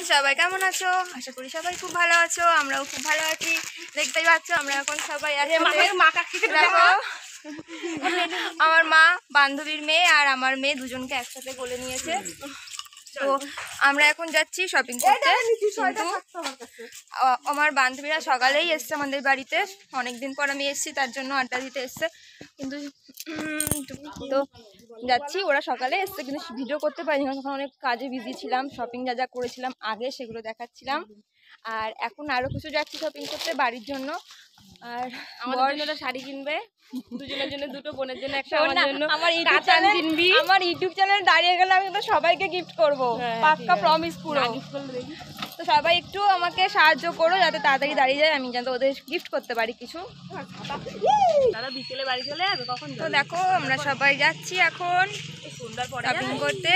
সবাই কেমন আছো? আশা করি সবাই খুব ভালো আছো, আমরাও খুব ভালো আছি। দেখতেই পাচ্ছ আমরা এখন সবাই দেখো আমার মা, বান্ধবীর মেয়ে আর আমার মেয়ে দুজনকে একসাথে কোলে নিয়েছে। তো আমরা এখন যাচ্ছি শপিং করতে। কিন্তু আমার বান্ধবীরা সকালেই এসছে আমাদের বাড়িতে, অনেকদিন পর আমি এসছি, তার জন্য আড্ডা দিতে এসছে। কিন্তু তো যাচ্ছি, ওরা সকালে এসছে কিন্তু ভিডিও করতে পারিনি, তখন অনেক কাজে বিজি ছিলাম। শপিং যা যা করেছিলাম আগে সেগুলো দেখাচ্ছিলাম। আর এখন আরো কিছু যাচ্ছি শপিং করতে বাড়ির জন্য। আর আমার জন্য শাড়ি কিনবে, দুজনের জন্য দুটো, বোনের জন্য একটা, আমার জন্য। আমার ইউটিউব চ্যানেল দাঁড়িয়ে গেলে আমি তো সবাইকে গিফট করব, পাক্কা প্রমিস পুরো। তো সবাই একটু আমাকে সাহায্য করো যাতে তাড়াতাড়ি দাঁড়িয়ে যায়, আমি যাতে ওদের গিফট করতে পারি কিছু। তারা বিকেলে বাড়ি চলে যাবে কখন? তো দেখো আমরা সবাই যাচ্ছি এখন শপিং করতে।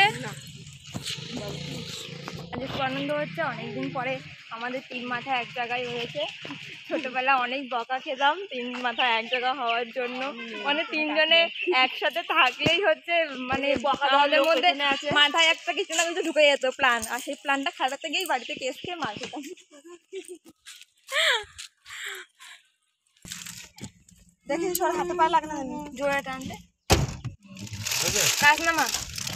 আজ খুব আনন্দ হচ্ছে, অনেকদিন পরে আমাদের তিন মাথা এক জায়গায় হয়েছে। ছোটবেলা অনেক বকা খেতাম তিন মাথা এক জায়গা হওয়ার জন্য, মানে তিনজনে একসাথে থাকলেই হচ্ছে মানে আমাদের মধ্যে মাথায় একটা কিছু না কিছু ঢুকে যেত প্ল্যান, আর সেই প্ল্যানটা খাটাতে গিয়েই বাড়িতে কেস খেয়ে মার খেতাম। দেখি সর, হাতে পায়ে লাগে না, জোরে টানতে কাজ না মা।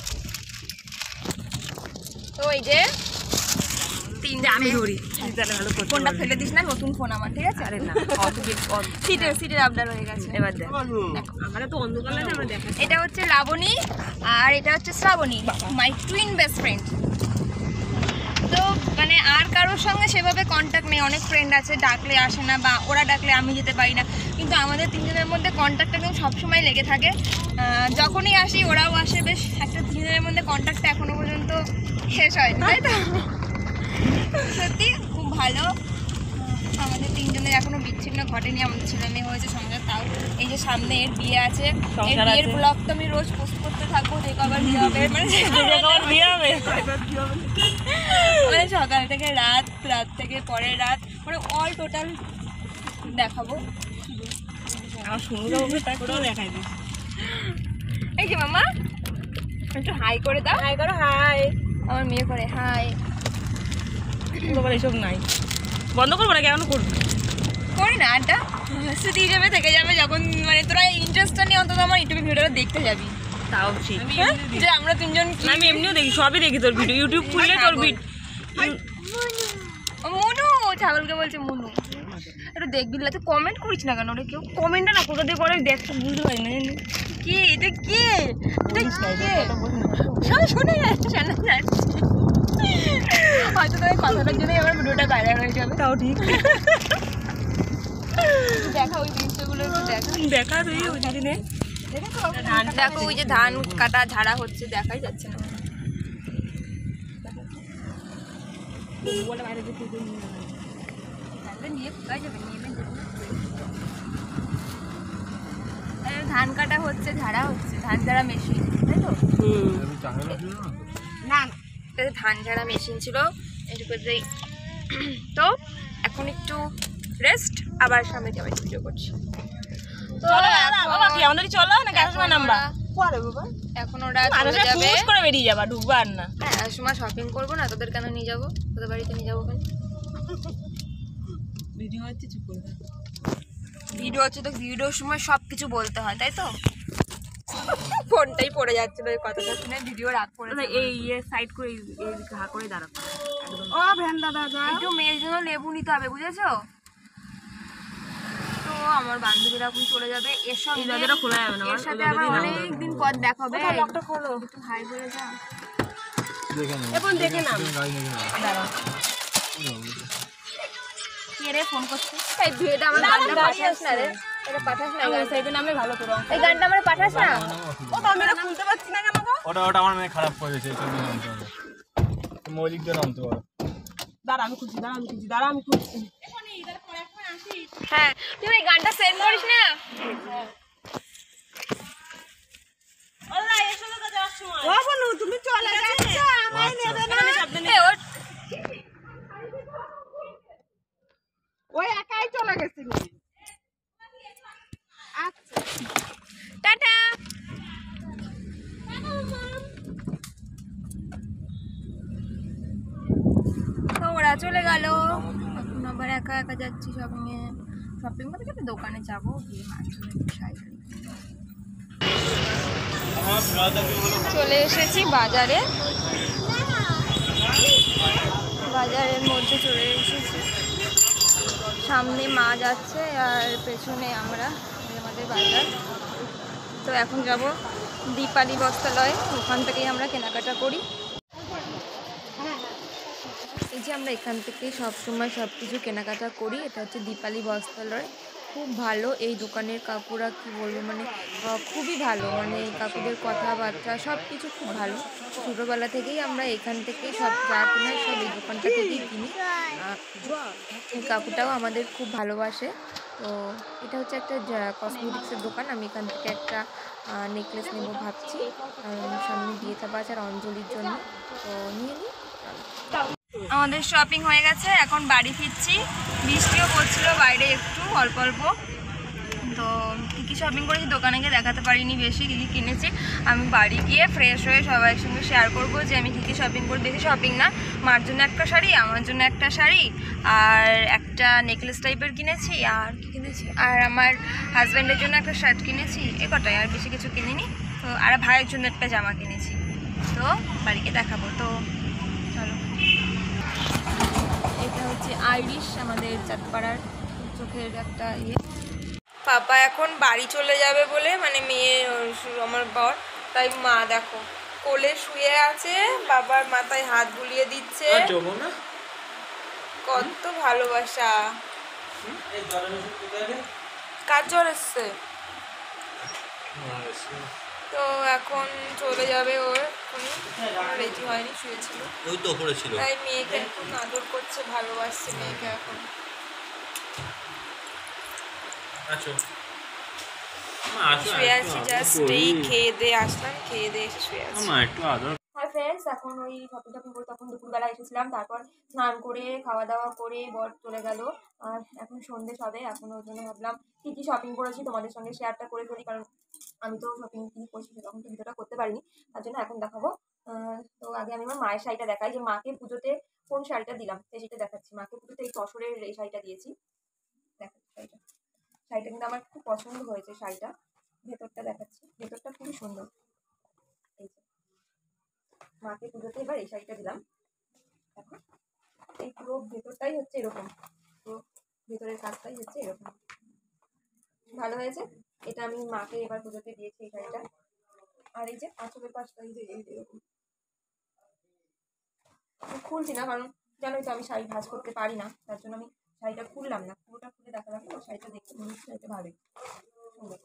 তো এই যে আমি ধরি, ফোনটা ফেলে দিস না, নতুন ফোন আমার, ঠিক আছে? আরে না, সিটের আপডার হয়ে গেছে। এবার দেখ, আমরা তো অন্ধকার লাগে, আমরা দেখা। এটা হচ্ছে লাবণী আর এটা হচ্ছে Srabani, my twin best friend. তো মানে আর কারোর সঙ্গে সেভাবে কন্ট্যাক্ট নেই, অনেক ফ্রেন্ড আছে ডাকলে আসে না বা ওরা ডাকলে আমি যেতে পারি না, কিন্তু আমাদের তিনজনের মধ্যে কন্ট্যাক্টটা কিন্তু সবসময় লেগে থাকে। যখনই আসি ওরাও আসে, বেশ একটা তিনজনের মধ্যে কন্ট্যাক্টটা এখনো পর্যন্ত শেষ হয়নি, তাই তো? সত্যি খুব ভালো, আমাদের তিনজনের এখনো বিচ্ছিন্ন ঘটেনি, আমাদের ছেলে মেয়ে হয়েছে, সংসার। তাও এই যে সামনে এর বিয়ে আছে, এর বিয়ের ব্লগ তো আমি রোজ পোস্ট করতে থাকবো, যে কবার বিয়ে হবে, মানে সকাল থেকে রাত, রাত থেকে পরের রাত, মানে অল টোটাল দেখাবো। আমার শুনুন তারপরেও দেখাই দিই। এই যে মামা একটু হাই করে দাও, হাই করো, হাই। আমার মেয়ে করে হাই। এসব নাই, বন্ধ করবো না, কেমন করবো? করি না, আড্ডা স্মৃতি হিসেবে থেকে যাবে, যখন মানে তোরা ইন্টারেস্টটা নিয়ে অন্তত আমার ইউটিউব ভিডিওটা দেখতে যাবি। তাও ঠিক, যে আমরা তিনজন, আমি এমনিও দেখি, সবই দেখি তোর ভিডিও, ইউটিউব খুললে তোর ভিডিও। মনু, ছাগলকে বলছে মনু, একটু দেখবি। তুই কমেন্ট করিস না কেন রে? কেউ কমেন্টটা না কোথা দিয়ে করে দেখতে বুঝতে পারি না। কে এটা? কে সবাই শুনে যাচ্ছে, শোনা যাচ্ছে, হয়তো তোর কথাটার জন্যই আমার ভিডিওটা ভাইরাল হয়ে যাবে। তাও ঠিক, দেখা ওই দৃশ্যগুলো একটু দেখা তুই ওই দিনে। দেখো ওই যে ধান কাটা ঝাড়া হচ্ছে, দেখাই যাচ্ছে না। ধান কাটা হচ্ছে, ঝাড়া হচ্ছে, ধান ঝাড়া মেশিন, তাই তো? না, ধান ঝাড়া মেশিন ছিল এটুকুতেই। তো এখন একটু রেস্ট, আবার সামনে যাবে ভিডিও করছি। তো আমাদের চলো না, গ্যাস নাম্বার এখন ওরা চলে যাবে, করে বেরিয়ে যাবা, ঢুকবো আর না। হ্যাঁ, সময় শপিং করবো না, তোদের কেন নিয়ে যাবো? তোদের বাড়িতে নিয়ে যাবো কেন? ভিডিও হচ্ছে, চুপ করে ভিডিও হচ্ছে তো ভিডিওর সময় সব কিছু বলতে হয়, তাই তো? ফোনটাই পড়ে যাচ্ছিল এই কথাটা শুনে, ভিডিও রাগ করে। এই সাইড করে এই ঘা করে দাঁড়াবো একদম। ও ভ্যান দাদা, একটু মেয়ের জন্য লেবু নিতে হবে, বুঝেছো? তো আমার বান্ধবীরা এখন চলে যাবে, এর দরজাটা খোলা যাবে না, এর সাথে আবার অনেকদিন পর দেখা হবে। লকটা খোলো, একটু হাই করে যা, এখন দেখে নাও। দাঁড়াও, কে রে ফোন করছে? এই ভিডিওটা আমার গানটা পাঠাস না রে, এটা পাঠাস না, সেইটা নামে ভালো তো রং, এই গানটা আমার পাঠাস না। ও তো আমরা খুলতে পারছি না কেন? ওটা আমার মেয়ে খারাপ করেছে, মৌলিক দিয়ে নামতে পারো। দাঁড়া আমি খুঁজছি, দাঁড়া আমি খুঁজছি। হ্যাঁ, তুমি এই গানটা সেন্ড করিস না। তুমি চলে যাচ্ছ, আমায় নেবে না। ওই একাই চলে গেছিল। আচ্ছা, টাটা। চলে গেল, এখন আবার একা একা যাচ্ছি শপিংয়ে। শপিং করতে একটা দোকানে যাবো, গিয়ে মাছ চলে এসেছি বাজারে। বাজারের মধ্যে চলে এসেছি, সামনে মা যাচ্ছে আর পেছনে আমরা, আমাদের বাজার। তো এখন যাব দীপালি বস্ত্রালয়, ওখান থেকেই আমরা কেনাকাটা করি। এই যে আমরা এখান থেকেই সবসময় সব কিছু কেনাকাটা করি। এটা হচ্ছে দীপালি বস্ত্রালয়, খুব ভালো এই দোকানের কাকুরা, কি বলবো মানে খুবই ভালো, মানে কাকুদের কথাবার্তা সব কিছু খুব ভালো। ছোটোবেলা থেকেই আমরা এখান থেকেই সব যা কিনা সব এই দোকানটা থেকেই কিনি। এই কাকুটাও আমাদের খুব ভালোবাসে। তো এটা হচ্ছে একটা কসমেটিক্সের দোকান। আমি এখান থেকে একটা নেকলেস নেবো ভাবছি, সামনে বিয়ে থাকা আছে আর অঞ্জলির জন্য, তো নিয়ে নিই। আমাদের শপিং হয়ে গেছে, এখন বাড়ি ফিরছি। বৃষ্টিও পড়ছিল বাইরে একটু অল্প অল্প। তো কী কী শপিং করেছি দোকানে গিয়ে দেখাতে পারিনি বেশি, কী কী কিনেছি। আমি বাড়ি গিয়ে ফ্রেশ হয়ে সবার সঙ্গে শেয়ার করবো যে আমি কী কী শপিং করি। বেশি শপিং না, মার জন্য একটা শাড়ি, আমার জন্য একটা শাড়ি, আর একটা নেকলেস টাইপের কিনেছি। আর কী কিনেছি, আর আমার হাজব্যান্ডের জন্য একটা শার্ট কিনেছি, এ কটাই, আর বেশি কিছু কিনিনি। তো আর ভাইয়ের জন্য একটা জামা কিনেছি। তো বাড়িকে দেখাবো, তো চলো। এটা হচ্ছে আইরিশ, আমাদের চাঁদপাড়ার চোখের একটা ইয়ে। পাপা এখন বাড়ি চলে যাবে বলে, মানে মেয়ে আমার বর, তাই মা দেখো কোলে শুয়ে আছে, বাবার মাথায় হাত বুলিয়ে দিচ্ছে। কত ভালোবাসা। কার জ্বর এসছে? তো এখন চলে যাবে, ওর রেডি হয়নি, শুয়েছিল, ওই তো পড়েছিল, তাই মেয়েকে এখন আদর করছে, ভালোবাসছে মেয়েকে এখন। শুয়ে আছি, জাস্ট এই খেয়ে দিয়ে আসলাম, খেয়ে দিয়ে এসে শুয়ে আছি। হাই ফ্রেন্ডস, এখন ওই শপিং টপিং করে তখন দুপুরবেলা এসেছিলাম, তারপর স্নান করে খাওয়া দাওয়া করে বর চলে গেল, আর এখন সন্ধ্যে সবে। এখন ওর জন্য ভাবলাম কী কী শপিং করেছি তোমাদের সঙ্গে শেয়ারটা করে ফেলি, কারণ আমি তো শপিং কী করছি তখন তো ভিডিওটা করতে পারিনি, তার জন্য এখন দেখাবো। তো আগে আমি আমার মায়ের শাড়িটা দেখাই, যে মাকে পুজোতে কোন শাড়িটা দিলাম সেটা দেখাচ্ছি। মাকে পুজোতে এই তসরের এই শাড়িটা দিয়েছি, দেখাচ্ছি শাড়িটা। শাড়িটা কিন্তু আমার খুব পছন্দ হয়েছে শাড়িটা। ভেতরটা দেখাচ্ছি, ভেতরটা খুবই সুন্দর। এই যে মাকে পুজোতে এবার এই শাড়িটা দিলাম। দেখো এই পুরো ভেতরটাই হচ্ছে এরকম, পুরো ভেতরের কাজটাই হচ্ছে এরকম, ভালো হয়েছে। এটা আমি মাকে এবার পুজোতে দিয়েছি এই শাড়িটা। আর এই যে আঁচলের পাশটা এই যে এরকম, খুলছি না কারণ জানোই তো আমি শাড়ি ভাঁজ করতে পারি না, তার জন্য আমি শাড়িটা খুললাম না, পুরোটা খুলে দেখালাম। তো শাড়িটা দেখতে মনে হচ্ছে শাড়িটা ভালোই সুন্দর।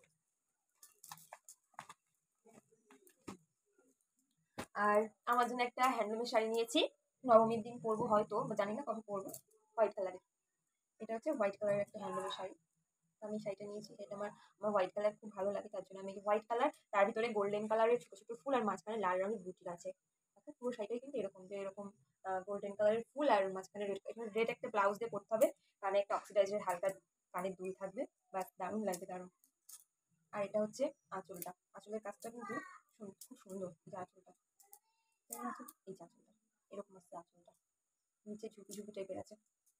আর আমার জন্য একটা হ্যান্ডলুমের শাড়ি নিয়েছি, নবমীর দিন পরবো হয়তো, জানি না কবে পরবো, হোয়াইট কালারের। এটা হচ্ছে হোয়াইট কালারের একটা হ্যান্ডলুমের শাড়ি। আমি শাড়িটা নিয়েছি, সেটা আমার হোয়াইট কালার খুব ভালো লাগে, তার জন্য আমি হোয়াইট কালার, তার ভিতরে গোল্ডেন কালারের ছোটো ছোটো ফুল আর মাঝখানে লাল রঙের বুটি আছে। আচ্ছা, পুরো শাড়িটাই কিন্তু এরকম, যে এরকম গোল্ডেন কালারের ফুল আর মাঝখানে রেড, এখানে রেড একটা ব্লাউজ দিয়ে পরতে হবে, কানে একটা অক্সিডাইজের হালকা কানের দুল থাকবে, বাস দারুণ লাগবে দারুণ। আর এটা হচ্ছে আঁচলটা, আঁচলের কাজটা কিন্তু খুব সুন্দর, যে আঁচলটা এই যে আঁচলটা এরকম আছে, আঁচলটা নিচে ঝুঁকি ঝুঁকি টাইপের আছে।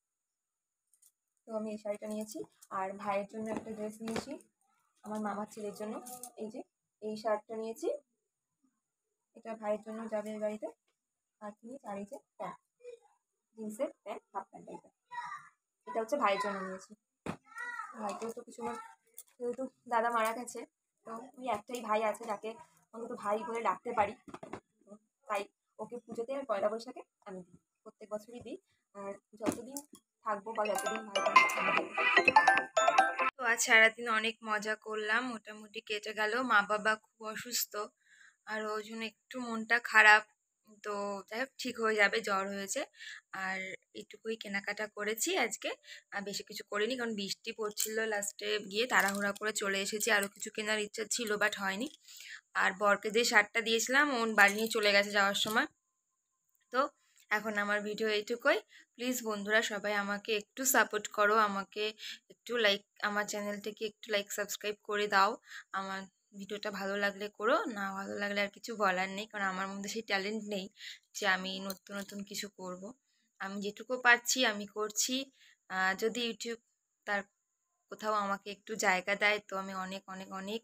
তো আমি এই শাড়িটা নিয়েছি। আর ভাইয়ের জন্য একটা ড্রেস নিয়েছি, আমার মামার ছেলের জন্য। এই যে এই শার্টটা নিয়েছি, এটা ভাইয়ের জন্য যাবে এই বাড়িতে। আর নিয়েছি, আর এই যে প্যান্ট, জিন্সের প্যান্ট, হাফ প্যান্ট টাইপের, এটা হচ্ছে ভাইয়ের জন্য নিয়েছি। ভাইকেও তো কিছু, যেহেতু দাদা মারা গেছে, তো ওই একটাই ভাই আছে যাকে অন্তত ভাই বলে ডাকতে পারি, তাই ওকে পুজোতে আর পয়লা বৈশাখে আমি দিই, প্রত্যেক বছরই দিই। আর যতদিন থাকবো বা যতদিন ভাই থাকবো। তো আজ সারাদিন অনেক মজা করলাম, মোটামুটি কেটে গেল। মা বাবা খুব অসুস্থ, আর ওই জন্য একটু মনটা খারাপ। তো যাই হোক, ঠিক হয়ে যাবে, জ্বর হয়েছে। আর এটুকুই কেনাকাটা করেছি আজকে, আর বেশি কিছু করিনি কারণ বৃষ্টি পড়ছিল, লাস্টে গিয়ে তাড়াহুড়া করে চলে এসেছি। আরও কিছু কেনার ইচ্ছা ছিল বাট হয়নি। আর বরকে যে শার্টটা দিয়েছিলাম ওর বাড়ি নিয়ে চলে গেছে যাওয়ার সময়। তো এখন আমার ভিডিও এইটুকুই। প্লিজ বন্ধুরা সবাই আমাকে একটু সাপোর্ট করো, আমাকে একটু লাইক, আমার চ্যানেলটাকে একটু লাইক সাবস্ক্রাইব করে দাও। আমার ভিডিওটা ভালো লাগলে করো, না ভালো লাগলে আর কিছু বলার নেই, কারণ আমার মধ্যে সেই ট্যালেন্ট নেই যে আমি নতুন নতুন কিছু করব। আমি যেটুকু পারছি আমি করছি। যদি ইউটিউব তার কোথাও আমাকে একটু জায়গা দেয় তো আমি অনেক অনেক অনেক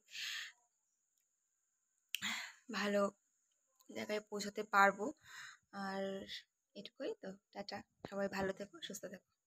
ভালো জায়গায় পৌঁছাতে পারবো। আর এটুকুই তো, টাটা, সবাই ভালো থেকো, সুস্থ থেকো।